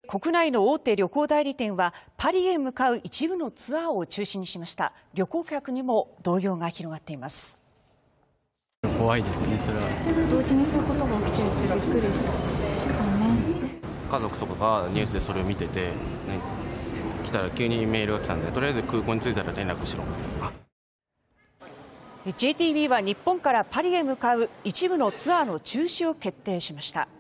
国内の大手旅行代理店はパリへ向かう一部のツアーを中止にしました。旅行客にも動揺が広がっています。 怖いですね、それは。 同時にそういうことが起きてるってびっくりしたね。 家族とかがニュースでそれを見てて、来たら急にメールが来たんで、とりあえず空港に着いたら連絡しろ。 JTB は日本からパリへ向かう一部のツアーの中止を決定しました。